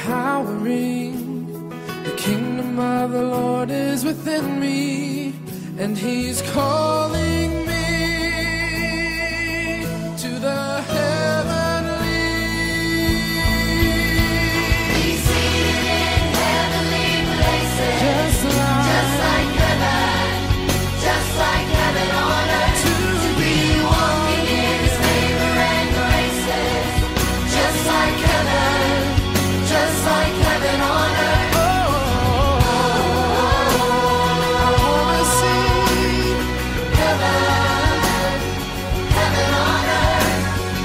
empowering. The kingdom of the Lord is within me, and He's calling me to the heavenly. He's seated in heavenly places, just like heaven, just like heaven on earth. To be walking in His favor and graces, just like heaven, just like heaven on earth. I wanna see Heaven, heaven on earth.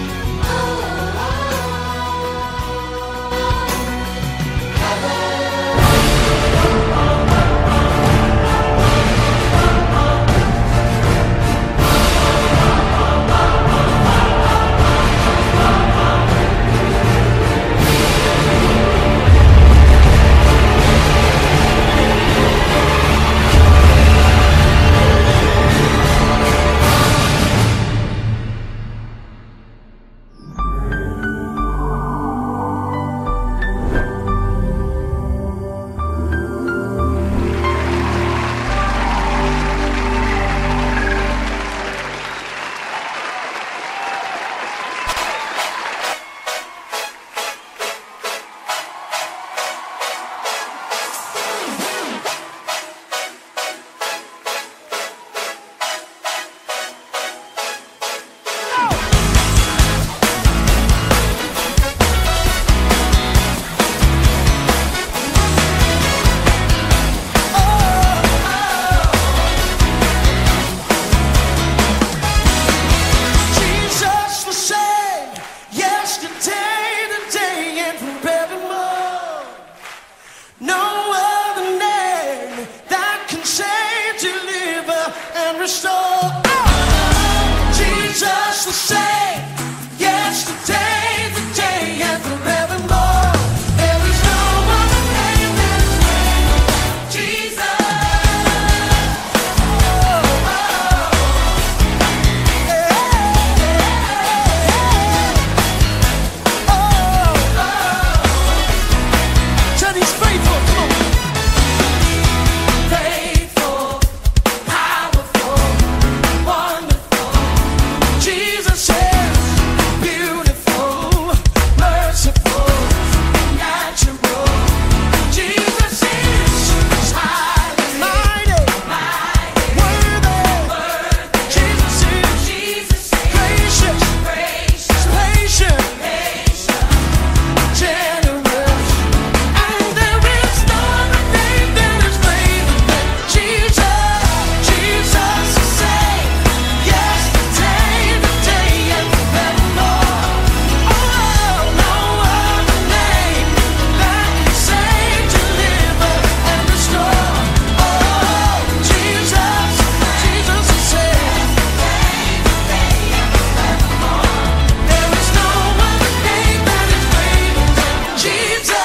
Jesus the same yesterday, today, and forevermore. No other name that can save, deliver, and restore. Jesus the same yesterday, today, and forevermore. There is no other name that's greater than Jesus. Said He's faithful. Come on. Faithful, powerful, wonderful. Jesus is beautiful, merciful, natural. Jesus is highly mighty, worthy. Jesus is gracious, patient, generous. And there is no other name that is greater than Jesus. Jesus the same yesterday, today, and forevermore. Oh, no other name that can save, deliver, and restore. Oh, Jesus, Jesus the same. There is no other name that is greater than Jesus.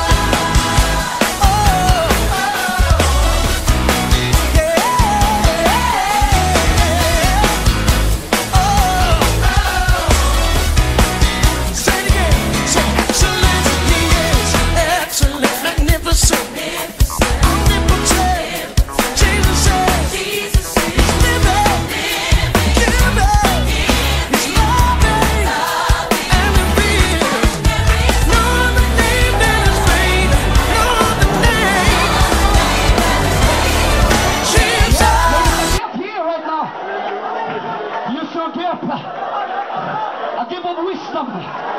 Say it again. Say excellent, He is excellent, magnificent, omnipotent. Jesus says He's living, giving, He's loving, and revealed. No other name that is greater, no other name. Jesus. Here right now. You shall give a gift of wisdom.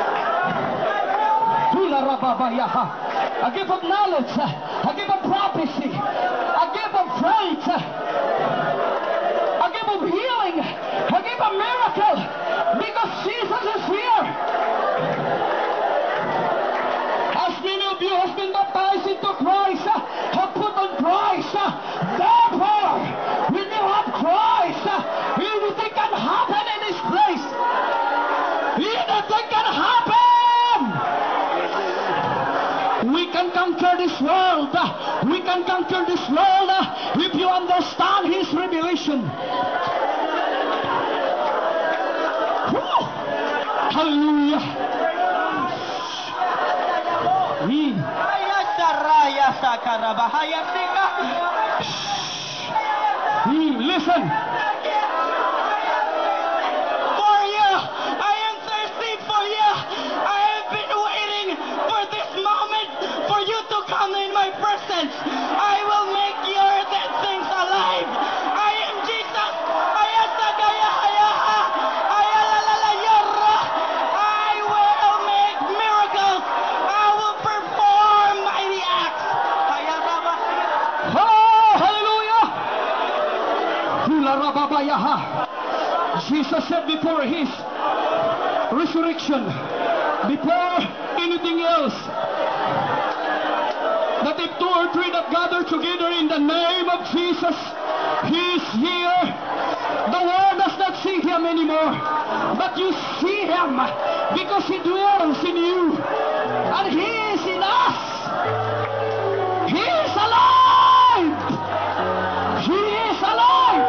A gift of knowledge. A gift of prophecy. A gift of faith. A gift of healing. A gift of miracle. Because Jesus is here. As many of you have been baptized into Christ, have put on Christ. Therefore, when you have Christ, everything can happen in this place. Anything can happen. We can conquer this world. We can conquer this world if you understand His revelation. Whew. Hallelujah. Ayasa karabahaya sika. Listen. For you, I am thirsty for you. I have been waiting for this moment for you to come in my presence. I will make your dead things alive. I am Jesus. Ayasa gaya hayaha. Ayalalala yara. I will make miracles. I will perform mighty acts. Ayarabahaya. Oh, hallelujah! Hularababayaha. Jesus said before his resurrection, before anything else, that if 2 or 3 that gather together in the name of Jesus, he is here. The world does not see him anymore, but you see him because he dwells in you, and he is in us. He is alive. He is alive.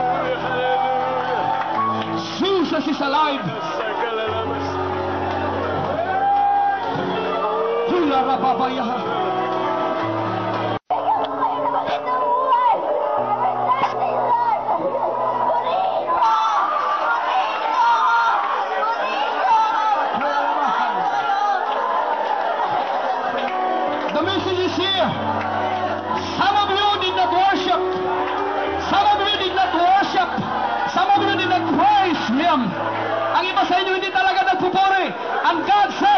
Jesus is alive. Hularababayaha. The message is here. Some of you did not worship. Some of you did not worship. Some of you did not praise Him. Ang iba sa inyo hindi talaga nagpupuri. And God said,